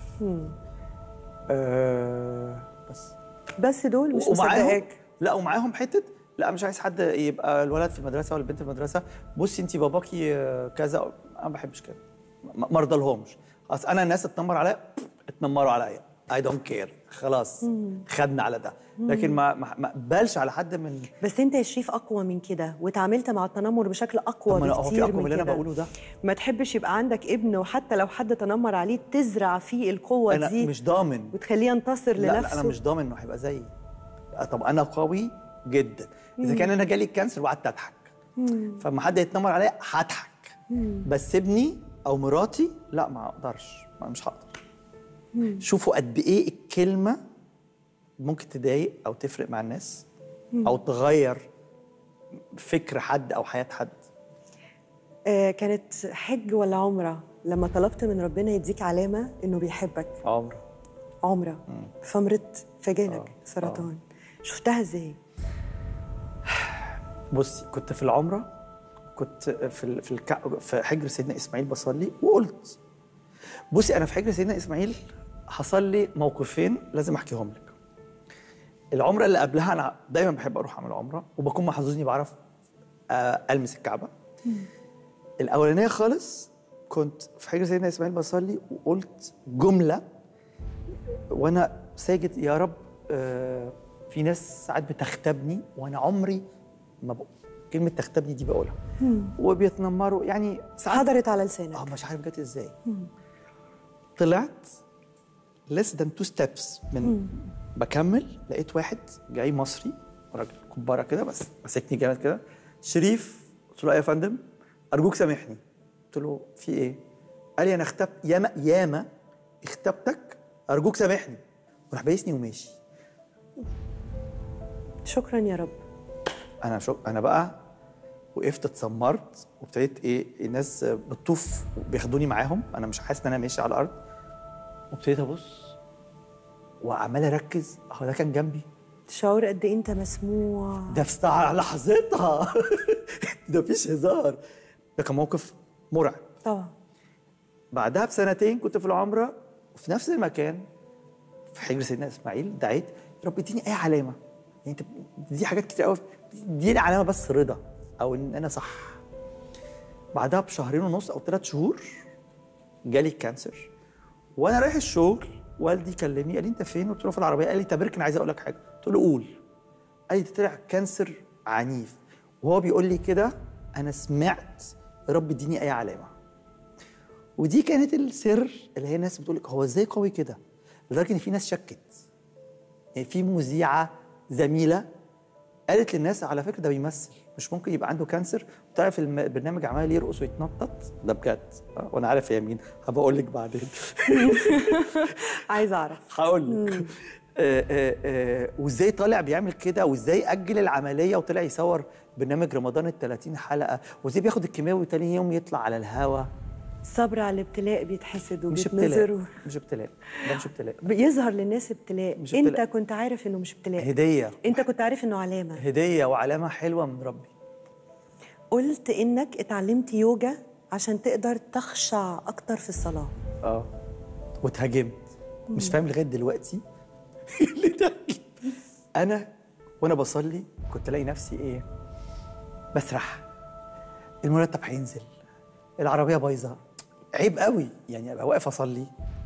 S1: بس دول مش مصدقاك.
S2: لا ومعاهم حته، لا مش عايز حد يبقى الولد في المدرسه ولا البنت في المدرسه بصي انت باباكي كذا، انا ما بحبش كده، ما ارضالهمش. اصل انا الناس اتنمر عليا اتنمروا عليا، اي دونت كير، خلاص خدنا على ده، لكن ما اقبلش على حد من.
S1: بس انت يا شريف اقوى من كده وتعاملت مع التنمر بشكل اقوى بكتير من كده.
S2: اقوى من اللي انا بقوله ده.
S1: ما تحبش يبقى عندك ابن وحتى لو حد تنمر عليه تزرع فيه القوه
S2: أنا
S1: دي؟
S2: مش ضامن
S1: وتخليه ينتصر لنفسه.
S2: لا انا مش ضامن انه هيبقى زيي. طب انا قوي جدا. اذا كان انا جالي الكانسر وقعدت اضحك، فما حد يتنمر عليا هضحك، بس ابني او مراتي لا، ما اقدرش، مش هقدر. شوفوا قد ايه الكلمه ممكن تضايق او تفرق مع الناس او تغير فكر حد او حياه حد.
S1: كانت حج ولا عمره لما طلبت من ربنا يديك علامه انه بيحبك؟ عمره. فمرضت فجالك سرطان. شفتها ازاي؟
S2: بصي، كنت في العمره، كنت في حجر سيدنا اسماعيل بصلي، وقلت بصي انا في حجر سيدنا اسماعيل حصل لي موقفين لازم احكيهم لك. العمره اللي قبلها انا دايما بحب اروح اعمل عمره، وبكون محظوظ اني بعرف المس الكعبه. الاولانيه خالص كنت في حجر سيدنا اسماعيل بصلي، وقلت جمله وانا ساجد: يا رب في ناس ساعات بتختبني وانا عمري ما كلمه تختبني دي بقولها، وبيتنمروا يعني ساعات
S1: حضرت على لسانك.
S2: مش عارف جت ازاي. طلعت less than 2 steps من بكمل، لقيت واحد جاي مصري، راجل كباره كده بس مسكني جامد كده: شريف. قلت له: يا فندم ارجوك سامحني. قلت له: في ايه؟ قال لي: انا اختبت ياما اختبتك، ارجوك سامحني. وراح بايسني وماشي.
S1: شكرا يا رب.
S2: انا بقى وقفت اتسمرت، وابتديت الناس بتطوف بياخدوني معاهم، انا مش حاسس ان انا ماشي على الارض، وابتديت ابص وعمال اركز. هو ده كان جنبي.
S1: شعور قد ايه انت مسموع.
S2: ده في لحظتها ده مفيش هزار، ده كان موقف مرعب
S1: طبعا.
S2: بعدها بسنتين كنت في العمره وفي نفس المكان في حجر سيدنا اسماعيل، دعيت: يا رب اديني اي علامه، يعني انت دي حاجات كتير قوي، اديني علامه بس رضا او ان انا صح. بعدها بشهرين ونص او 3 شهور جالي الكانسر، وانا رايح الشغل والدي كلمني قال لي: انت فين؟ قلت له: في العربيه. قال لي: تبارك، عايز اقول لك حاجه. قلت له: قول. قال لي: ده طلع كانسر عنيف. وهو بيقول لي كده انا سمعت: يا رب اديني اي علامه. ودي كانت السر اللي هي الناس بتقول لك هو ازاي قوي كده، لدرجه ان في ناس شكت. يعني في مذيعه زميله قالت للناس: على فكره ده بيمثل، مش ممكن يبقى عنده كانسر. طلع في البرنامج عمال يرقص ويتنطط، ده بجد. وانا عارف هي مين، هبقى اقول لك بعدين.
S1: عايز اعرف.
S2: هقول لك. وازاي طالع بيعمل كده، وازاي اجل العمليه وطلع يصور برنامج رمضان ال30 حلقه، وازاي بياخد الكيماوي تاني يوم يطلع على الهوا.
S1: الصبر على الابتلاء بيتحسد وبيتنظر.
S2: مش ابتلاء، ده مش ابتلاء.
S1: بيظهر للناس ابتلاء.
S2: مش ابتلاء.
S1: انت كنت عارف انه مش ابتلاء،
S2: هديه.
S1: انت كنت عارف انه علامه،
S2: هديه وعلامه حلوه من ربي.
S1: قلت انك اتعلمت يوجا عشان تقدر تخشع اكتر في الصلاه.
S2: واتهاجمت. مش فاهم لغايه دلوقتي انا وانا بصلي كنت الاقي نفسي بسرح، المرتب هينزل، العربيه بايظه، عيب قوي يعني ابقى واقف اصلي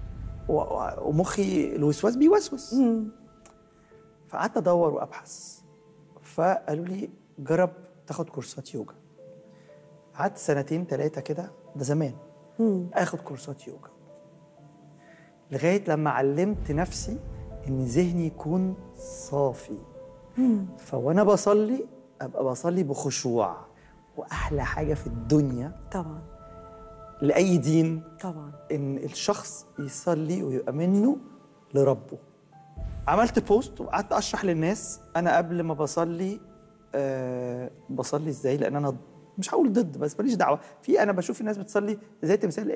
S2: ومخي الوسواس بيوسوس. فقعدت ادور وابحث، فقالوا لي: جرب تاخد كورسات يوجا. قعدت 2 3 كده، ده زمان، اخد كورسات يوجا لغايه لما علمت نفسي ان ذهني يكون صافي. فوانا بصلي ابقى بصلي بخشوع. واحلى حاجه في الدنيا
S1: طبعا
S2: لاي دين
S1: طبعا
S2: ان الشخص يصلي ويبقى منه لربه. عملت بوست وقعدت اشرح للناس انا قبل ما بصلي بصلي ازاي، لان انا مش هقول ضد، بس ماليش دعوه. انا بشوف الناس بتصلي زي تمثال،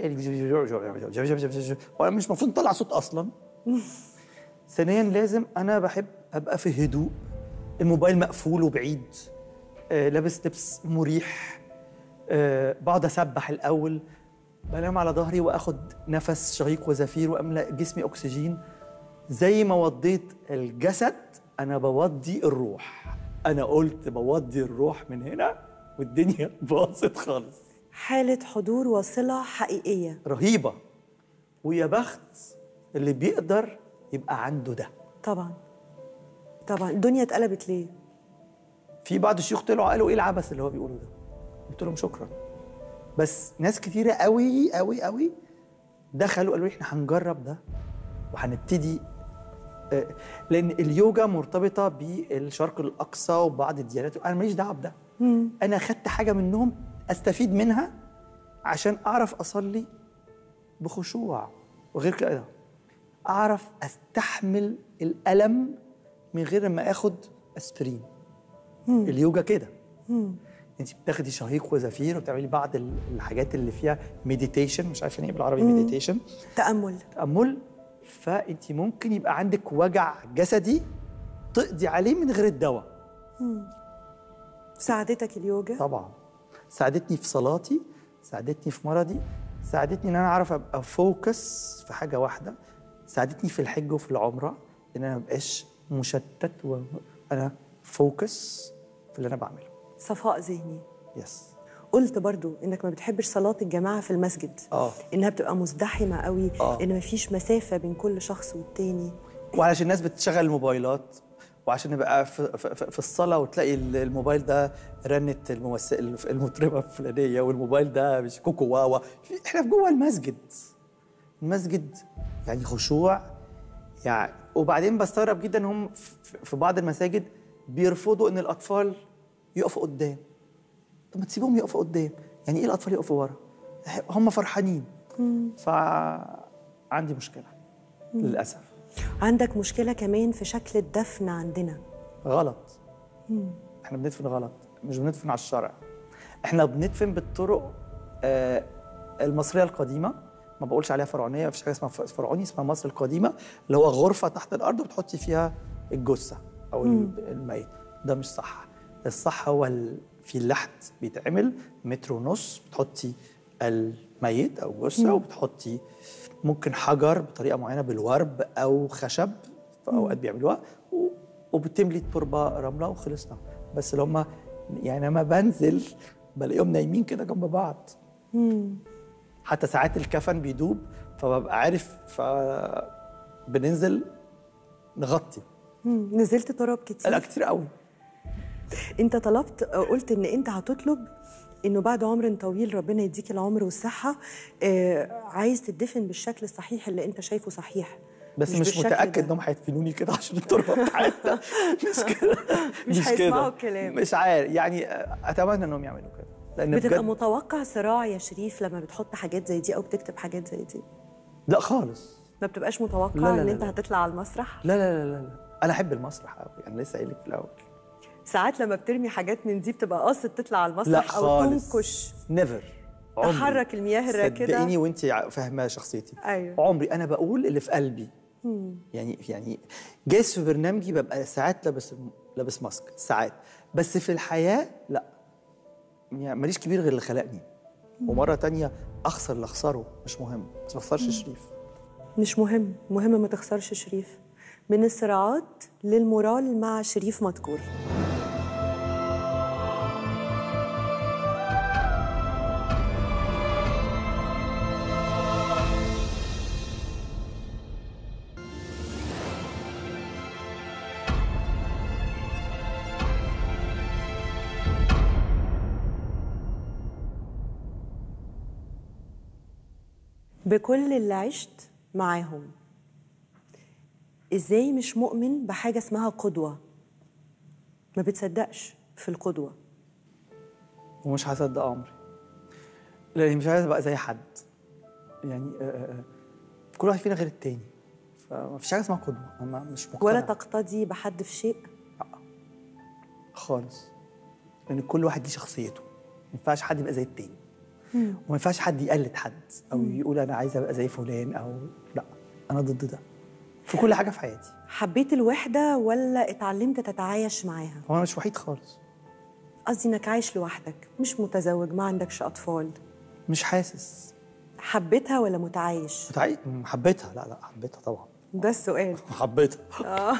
S2: وانا مش المفروض نطلع صوت اصلا. ثانيا لازم انا بحب ابقى في هدوء، الموبايل مقفول وبعيد، لابس لبس مريح، بقعد اسبح الاول، بنام على ظهري واخد نفس شهيق وزفير واملا جسمي اكسجين. زي ما وضيت الجسد انا بوضي الروح. انا قلت بوضي الروح من هنا والدنيا باظت خالص.
S1: حاله حضور وصله حقيقيه
S2: رهيبه. ويا بخت اللي بيقدر يبقى عنده ده.
S1: طبعا طبعا. الدنيا اتقلبت ليه؟
S2: في بعض الشيوخ طلعوا قالوا: ايه العبث اللي هو بيقوله ده؟ قلت لهم: شكرا. بس ناس كتيره قوي قوي قوي دخلوا قالوا: احنا هنجرب ده وهنبتدي لان اليوجا مرتبطه بالشرق الاقصى وبعض الديانات، انا ماليش دعوه بده. انا خدت حاجه منهم استفيد منها عشان اعرف اصلي بخشوع، وغير كده اعرف استحمل الالم من غير ما اخد اسبرين. اليوجا كده، انت بتاخدي شهيق وزفير وبتعملي بعض الحاجات اللي فيها مديتيشن، مش عارفه ايه بالعربي مديتيشن، تامل. فانت ممكن يبقى عندك وجع جسدي تقضي عليه من غير الدواء.
S1: ساعدتك اليوجا؟
S2: طبعا ساعدتني في صلاتي، ساعدتني في مرضي، ساعدتني ان انا اعرف ابقى فوكس في حاجه واحده، ساعدتني في الحج وفي العمره ان انا ما ابقاش مشتت وانا فوكس في اللي انا بعمله.
S1: صفاء ذهني.
S2: يس.
S1: قلت برضو انك ما بتحبش صلاة الجماعة في المسجد. انها بتبقى مزدحمة قوي. ان ما فيش مسافة بين كل شخص والتاني،
S2: وعلشان الناس بتشغل الموبايلات، وعشان نبقى في الصلاة وتلاقي الموبايل ده رنت المطربة الفلانية، والموبايل ده مش كوكو واوا. احنا في جوه المسجد. المسجد يعني خشوع يعني. وبعدين بستغرب جدا هم في بعض المساجد بيرفضوا ان الاطفال يقفوا قدام. طب ما تسيبهم يقفوا قدام، يعني ايه الاطفال يقفوا ورا؟ هم فرحانين. فعندي مشكلة للأسف.
S1: عندك مشكلة كمان في شكل الدفن عندنا.
S2: غلط. احنا بندفن غلط، مش بندفن على الشرع. احنا بندفن بالطرق المصرية القديمة. ما بقولش عليها فرعونية، مفيش حاجة اسمها فرعوني، اسمها مصر القديمة، اللي هو غرفة تحت الأرض وبتحطي فيها الجثة أو الميت. ده مش صح. الصح هو في اللحد بيتعمل 1.5 متر، بتحطي الميت أو جثة، وبتحطي ممكن حجر بطريقة معينة بالورب أو خشب، في أوقات بيعملوها، وبتملي التربة رملة وخلصنا. بس اللي هم يعني لما بنزل بلاقيهم نايمين كده جنب بعض. حتى ساعات الكفن بيدوب، فببقى عارف، فبننزل نغطي.
S1: نزلت تراب كتير؟
S2: لا كتير قوي.
S1: انت قلت ان انت هتطلب انه بعد عمر طويل ربنا يديك العمر والصحه، عايز تدفن بالشكل الصحيح اللي انت شايفه صحيح.
S2: بس مش متاكد انهم هيدفنوني كده عشان التربه بتاعتنا. مش كده.
S1: مش هيسمعوا الكلام.
S2: مش عارف يعني. اتمنى انهم يعملوا كده، لان
S1: بتبقى متوقع صراع يا شريف لما بتحط حاجات زي دي او بتكتب حاجات زي دي؟
S2: لا خالص.
S1: ما بتبقاش متوقع ان انت هتطلع على المسرح؟
S2: لا لا لا لا، انا احب المسرح قوي. انا لسه قايل لك في الاول.
S1: ساعات لما بترمي حاجات من دي بتبقى قاصد تطلع على المسرح او تنكش؟
S2: نيفر.
S1: تحرك المياه الراكده.
S2: صدقيني وانت فاهمه شخصيتي.
S1: أيوة.
S2: عمري انا بقول اللي في قلبي. يعني جايز في برنامجي ببقى ساعات لابس ماسك ساعات، بس في الحياه لا. يعني ماليش كبير غير اللي خلقني. ومره تانية اخسر اللي اخسره مش مهم، بس ما اخسرش شريف.
S1: مش مهم، مهم ما تخسرش شريف. من الصراعات للمورال مع شريف مدكور. بكل اللي عشت معاهم، ازاي مش مؤمن بحاجة اسمها قدوة؟ ما بتصدقش في القدوة؟
S2: ومش هصدق عمري، لاني مش عايز ابقى زي حد. يعني كل واحد فينا غير التاني، فما فيش حاجة اسمها قدوة. انا مش مقتنع.
S1: ولا تقتدي بحد في شيء؟
S2: لا خالص، لان كل واحد ليه شخصيته. ما ينفعش حد يبقى زي التاني، وما ينفعش حد يقلد حد او يقول انا عايز ابقى زي فلان او لا. انا ضد ده في كل حاجه في حياتي.
S1: حبيت الوحده ولا اتعلمت تتعايش معاها؟
S2: هو انا مش وحيد خالص.
S1: قصدي انك عايش لوحدك، مش متزوج، ما عندكش اطفال.
S2: مش حاسس.
S1: حبيتها ولا متعايش؟
S2: حبيتها. لا حبيتها طبعا.
S1: ده السؤال.
S2: حبيتها.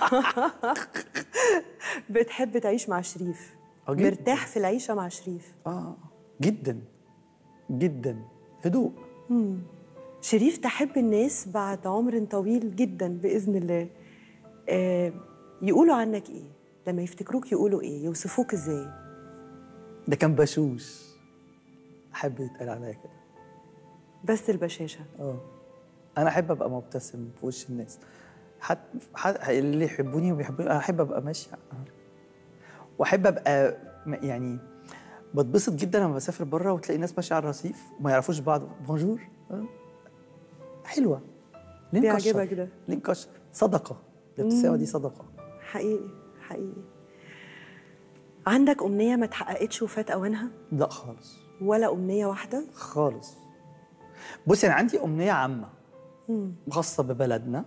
S1: بتحب تعيش مع شريف؟ مرتاح في العيشه مع شريف؟
S2: جدا جدا. هدوء.
S1: شريف، تحب الناس بعد عمر طويل جدا باذن الله يقولوا عنك ايه؟ لما يفتكروك يقولوا ايه؟ يوصفوك ازاي؟
S2: ده كان بشوش. احب يتقال عليا كده.
S1: بس البشاشه.
S2: انا احب ابقى مبتسم في وش الناس. حتى اللي يحبوني وبيحبوني، انا احب ابقى ماشي واحب ابقى يعني بتبسط جدا لما بسافر بره وتلاقي ناس ماشيه على الرصيف وما يعرفوش بعض، بونجور، حلوه. ليه نكشر؟
S1: بيعجبك ده؟
S2: ليه نكشر؟ صدقه، الابتسامه دي صدقه.
S1: حقيقي حقيقي. عندك أمنية ما اتحققتش وفات أوانها؟
S2: لا خالص.
S1: ولا أمنية واحدة؟
S2: خالص. بصي أنا عندي أمنية عامة خاصة ببلدنا،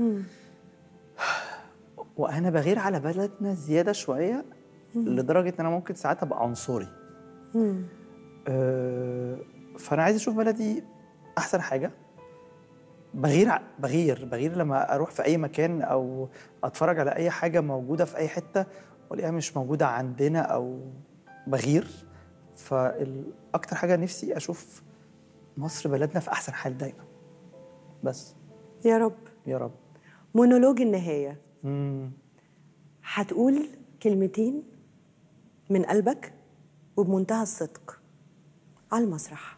S2: وأنا بغير على بلدنا زيادة شوية لدرجة إن أنا ممكن ساعات أبقى عنصري. فأنا عايز أشوف بلدي أحسن حاجة. بغير لما أروح في أي مكان أو أتفرج على أي حاجة موجودة في أي حتة وألاقيها مش موجودة عندنا، أو بغير. فالأكتر حاجة نفسي أشوف مصر بلدنا في أحسن حال دايما. بس
S1: يا رب
S2: يا رب.
S1: مونولوج النهاية. هتقول كلمتين من قلبك وبمنتهى الصدق على المسرح.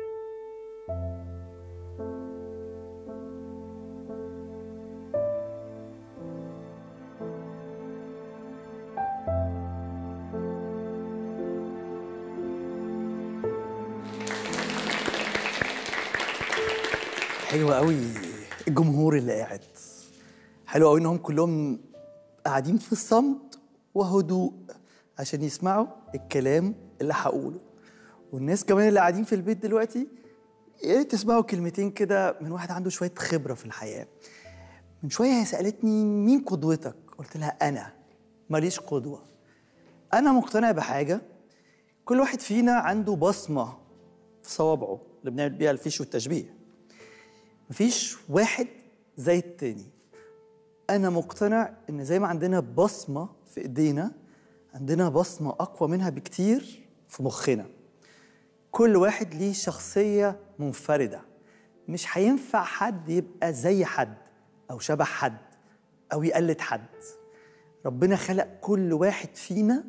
S2: حلوة قوي الجمهور اللي قاعد، حلوة قوي انهم كلهم قاعدين في الصمت وهدوء عشان يسمعوا الكلام اللي هقوله. والناس كمان اللي قاعدين في البيت دلوقتي يا ريت تسمعوا كلمتين كده من واحد عنده شوية خبرة في الحياة. من شوية هي سألتني مين قدوتك؟ قلت لها أنا ماليش قدوة. أنا مقتنع بحاجة، كل واحد فينا عنده بصمة في صوابعه اللي بنعمل بيها الفيش والتشبيه. مفيش واحد زي التاني. أنا مقتنع إن زي ما عندنا بصمة في إيدينا، عندنا بصمة أقوى منها بكتير في مخنا. كل واحد ليه شخصية منفردة، مش هينفع حد يبقى زي حد أو شبه حد أو يقلد حد. ربنا خلق كل واحد فينا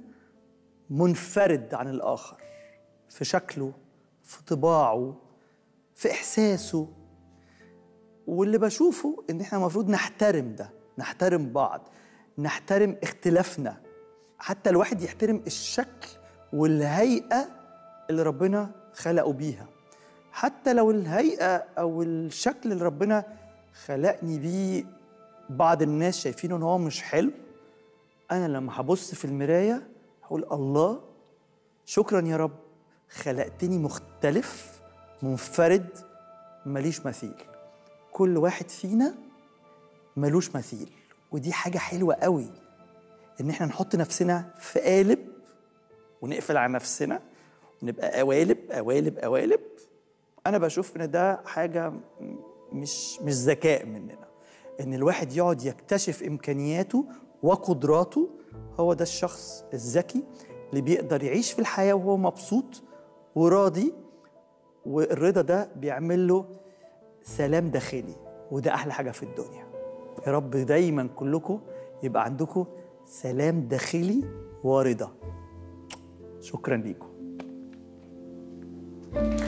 S2: منفرد عن الآخر، في شكله، في طباعه، في إحساسه. واللي بشوفه إن إحنا المفروض نحترم ده، نحترم بعض، نحترم اختلافنا. حتى الواحد يحترم الشكل والهيئة اللي ربنا خلقه بيها. حتى لو الهيئة أو الشكل اللي ربنا خلقني بيه بعض الناس شايفينه إن هو مش حلو، أنا لما هبص في المراية هقول الله شكرا يا رب، خلقتني مختلف منفرد ماليش مثيل. كل واحد فينا ملوش مثيل، ودي حاجة حلوة قوي إن إحنا نحط نفسنا في قالب ونقفل على نفسنا ونبقى قوالب قوالب قوالب. أنا بشوف إن ده حاجة مش ذكاء مننا، إن الواحد يقعد يكتشف إمكانياته وقدراته. هو ده الشخص الذكي اللي بيقدر يعيش في الحياة وهو مبسوط وراضي، والرضا ده بيعمل له سلام داخلي، وده أحلى حاجة في الدنيا. يا رب دايما كلكم يبقى عندكم سلام داخلي ورضا. شكرا ليكم.